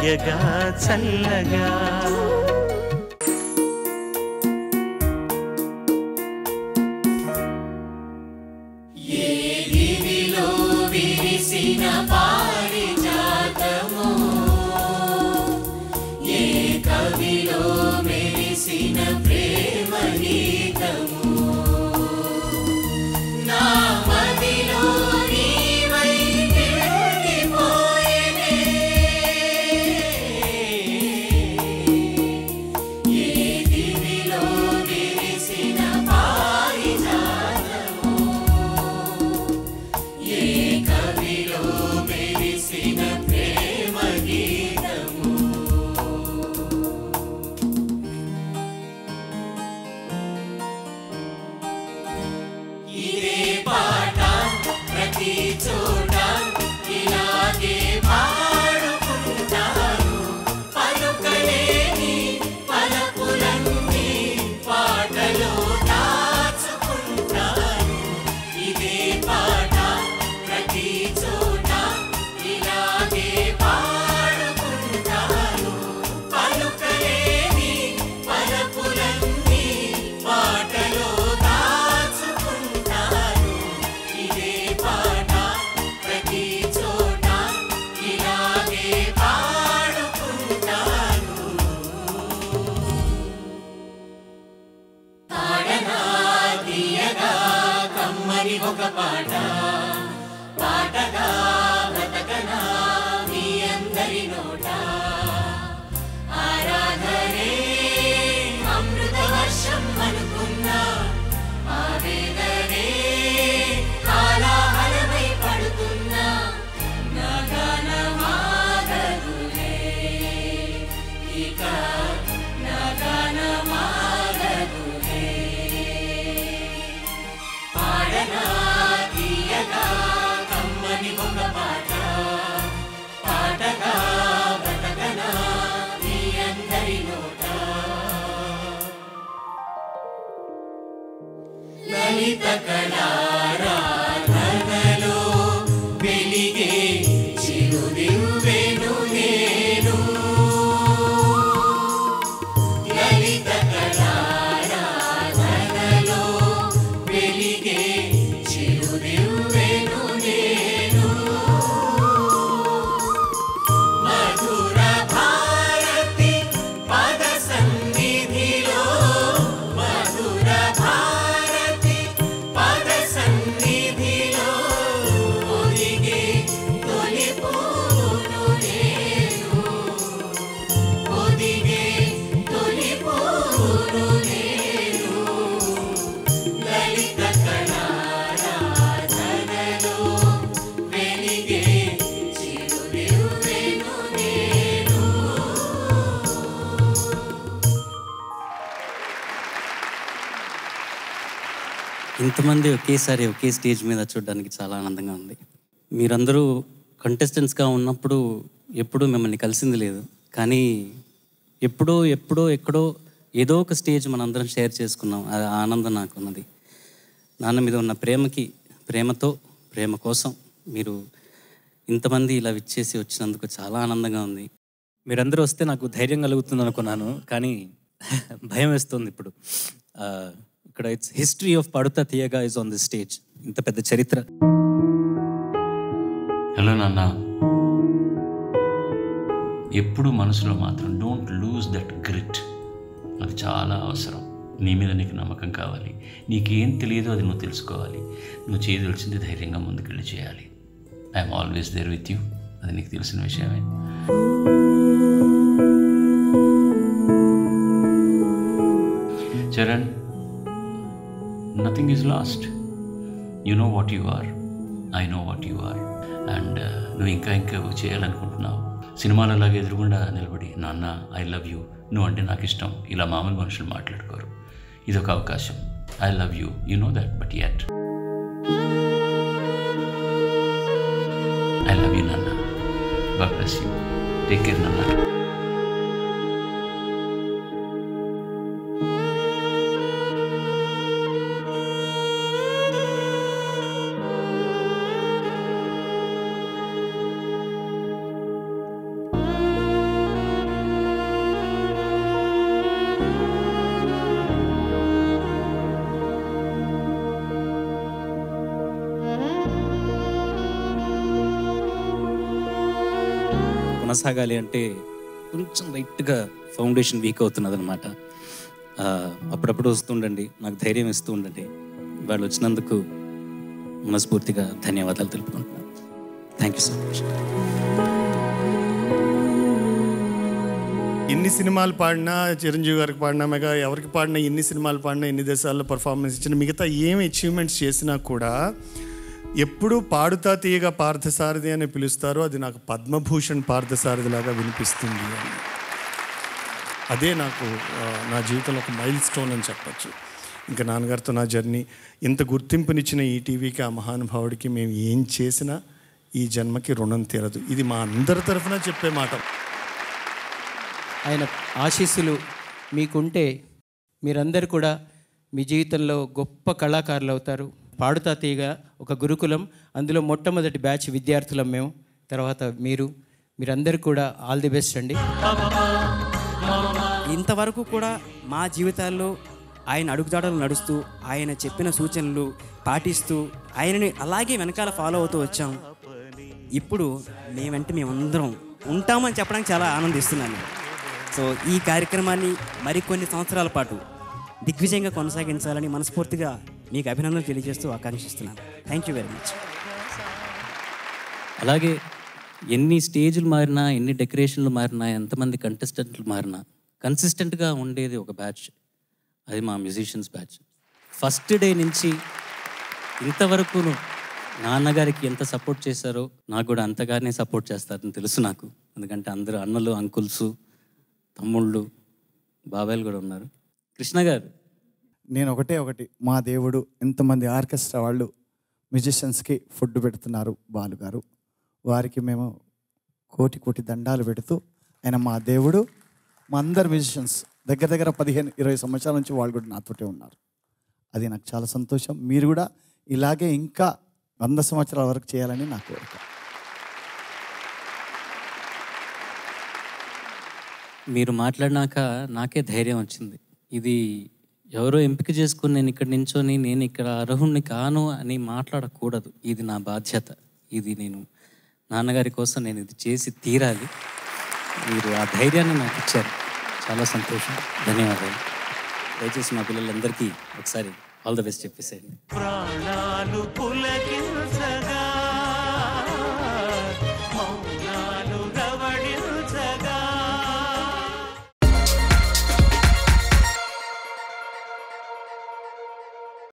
తీయగా చల్లగా. పారిజాతము ఏ కవిలో మెరిసిన ప్రేమ గీతము నా మదిలో నీవై నిలిచిపోయెనే. ఏ దివిలో విరిసిన పారిజాతము ఏ కవిలో మెరిసిన ప్రేమ గీతము. ఇదే పాట ప్రతి చోట ఇలాగే పాడుకుంటాను. పలుకలేని పలుకులన్నీ పాటలో దాచుకుంటాను. ఇదే పాట ప్రతి చోట ఇలాగే పాడుకుంటాను. పలుకలేని పలుకులన్నీ పాటలో దాచుకుంటాను. ఇదే పాట ప్రతి చోట ఇలాగే పాడుకుంటాను. పాడనా తీయగా కమ్మని ఒక పాట, పాటగా బ్రతకనా మీ అందరి నోట. ఆరాధనే అమృత వర్షం అనుకున్నా, ఆవేదనే కాలాహలమై పడుతున్నా. నా గానమాగదులే ఇక, నా గానమాగదులే. పాడనా తీయగా కమ్మని ఒక పాట, పాటగా బ్రతకనా మీ అందరి నోట. లలిత కళారాధనలో వెలిగే చిరుదివ్వెను నేను. లలిత కళారాధనలో వెలిగే చిరుదివ్వెను నేను. మధుర భారతి పద సన్నిధిలో, మధుర భారతి పద సన్నిధిలో ఒదిగే తొలి పూను నేను. ఒదిగే తొలి పూను నేను. లలిత కళారాధనలో వెలిగే చిరుదివ్వెను నేను. ఇంతమంది ఒకేసారి ఒకే స్టేజ్ మీద చూడడానికి చాలా ఆనందంగా ఉంది. మీరందరూ కంటెస్టెంట్స్గా ఉన్నప్పుడు ఎప్పుడూ మిమ్మల్ని కలిసింది లేదు, కానీ ఎప్పుడో ఎక్కడో ఏదో ఒక స్టేజ్ మనందరం షేర్ చేసుకున్నాం. ఆ ఆనందం నాకు ఉన్నది. నాన్న మీద ఉన్న ప్రేమతో ప్రేమ కోసం మీరు ఇంతమంది ఇలా విచ్చేసి వచ్చినందుకు చాలా ఆనందంగా ఉంది. మీరందరూ వస్తే నాకు ధైర్యం కలుగుతుంది అనుకున్నాను, కానీ భయం వేస్తుంది ఇప్పుడు. ఇక్కడ ఇట్స్ హిస్టరీ ఆఫ్ పాడుతా తీయగా ఇస్ ఆన్ ది స్టేజ్. ఇంత పెద్ద చరిత్ర. హలో నాన్న, ఎప్పుడు మనసులో మాత్రం డోంట్ లూజ్ దట్ గ్రిట్. అది చాలా అవసరం. నీ మీద నీకు నమ్మకం కావాలి. నీకేం తెలియదో అది నువ్వు తెలుసుకోవాలి. నువ్వు చేయదలిచింది ధైర్యంగా ముందుకెళ్ళి చేయాలి. I'm always there with you. అది నీకు తెలిసిన విషయమే. Charan, nothing is lost. You know what you are, I know what you are. And నువ్వు ఇంకా చేయాలనుకుంటున్నావు. సినిమాలలాగా ఎదురుగుండా నిలబడి నాన్న ఐ లవ్ యూ, నువ్వు అంటే నాకు ఇష్టం, ఇలా మామూలు మనుషులు మాట్లాడుకోరు. ఇదొక అవకాశం. I love you, you know that, but yet I love you నాన్న. God bless you. Take care నాన్న. కొనసాగాలి అంటే కొంచెం లైట్గా ఫౌండేషన్ వీక్ అవుతున్నది అనమాట. అప్పుడప్పుడు వస్తుండండి, నాకు ధైర్యం ఇస్తూ ఉండండి. వాళ్ళు వచ్చినందుకు మనస్ఫూర్తిగా ధన్యవాదాలు తెలుపుకుంటున్నాను. Thank you so much. ఎన్ని సినిమాలు పాడినా, చిరంజీవి గారికి పాడినా, మెగా ఎవరికి పాడినా, ఎన్ని సినిమాలు పాడినా, ఎన్ని దేశాల్లో పర్ఫార్మెన్స్ ఇచ్చినా, మిగతా ఏమి అచీవ్మెంట్స్ చేసినా కూడా ఎప్పుడు పాడుతా తీయగా పార్థసారథి అని పిలుస్తారో అది నాకు పద్మభూషణ్ పార్థసారథి లాగా వినిపిస్తుంది అని. అదే నాకు నా జీవితంలో ఒక మైల్ స్టోన్ అని చెప్పచ్చు. ఇంకా నాన్నగారితో నా జర్నీ ఇంత గుర్తింపునిచ్చిన ఈ టీవీకి, ఆ మహానుభావుడికి మేము ఏం చేసినా ఈ జన్మకి రుణం తీరదు. ఇది మా అందరి తరఫున చెప్పే మాట. ఆయన ఆశీస్సులు మీకుంటే మీరందరూ కూడా మీ జీవితంలో గొప్ప కళాకారులు అవుతారు. పాడుతా తీయగా ఒక గురుకులం, అందులో మొట్టమొదటి బ్యాచ్ విద్యార్థులం మేము, తర్వాత మీరందరూ కూడా ఆల్ ది బెస్ట్ అండి. ఇంతవరకు కూడా మా జీవితాల్లో ఆయన అడుగుజాడలు నడుస్తూ, ఆయన చెప్పిన సూచనలు పాటిస్తూ, ఆయనని అలాగే వెనకాల ఫాలో అవుతూ వచ్చాం. ఇప్పుడు మేమందరం ఉంటామని చెప్పడానికి చాలా ఆనందిస్తున్నాను. సో ఈ కార్యక్రమాన్ని మరికొన్ని సంవత్సరాల పాటు దిగ్విజయంగా కొనసాగించాలని మనస్ఫూర్తిగా మీకు అభినందనలు తెలియజేస్తూ ఆకాంక్షిస్తున్నాను. Thank you very much. అలాగే ఎన్ని స్టేజ్లు మారినా, ఎన్ని డెకరేషన్లు మారినా, ఎంతమంది కంటెస్టెంట్లు మారినా కన్సిస్టెంట్గా ఉండేది ఒక బ్యాచ్, అది మా మ్యూజిషియన్స్ బ్యాచ్. ఫస్ట్ డే నుంచి ఇంతవరకు నాన్నగారికి ఎంత సపోర్ట్ చేశారో నాకు కూడా అంతగానే సపోర్ట్ చేస్తారని తెలుసు నాకు. ఎందుకంటే అందరూ అన్నలు, అంకుల్స్, తమ్ముళ్ళు, బాబాయిలు కూడా ఉన్నారు. కృష్ణ గారు, నేను ఒకటి మా దేవుడు ఎంతమంది ఆర్కెస్ట్రా వాళ్ళు మ్యూజిషియన్స్కి ఫుడ్ పెడుతున్నారు బాలు గారు, వారికి మేము కోటి దండాలు పెడుతూ, ఆయన మా దేవుడు. మా అందరు మ్యూజిషియన్స్ దగ్గర 15-20 సంవత్సరాల నుంచి వాళ్ళు కూడా నాతోటే ఉన్నారు. అది నాకు చాలా సంతోషం. మీరు కూడా ఇలాగే ఇంకా 100 సంవత్సరాల వరకు చేయాలని నా కోరిక. మీరు మాట్లాడినాక నాకే ధైర్యం వచ్చింది. ఇది ఎవరో ఎంపిక చేసుకుని నేను ఇక్కడ నించొని నేను ఇక్కడ అర్హుణ్ణి కాను అని మాట్లాడకూడదు. ఇది నా బాధ్యత. ఇది నేను నాన్నగారి కోసం నేను ఇది చేసి తీరాలి. మీరు ఆ ధైర్యాన్ని నాకు ఇచ్చారు, చాలా సంతోషం. ధన్యవాదాలు. దయచేసి మా పిల్లలందరికీ ఒకసారి ఆల్ ద బెస్ట్ చెప్పేసేయండి. ప్రాణాలు పులకించ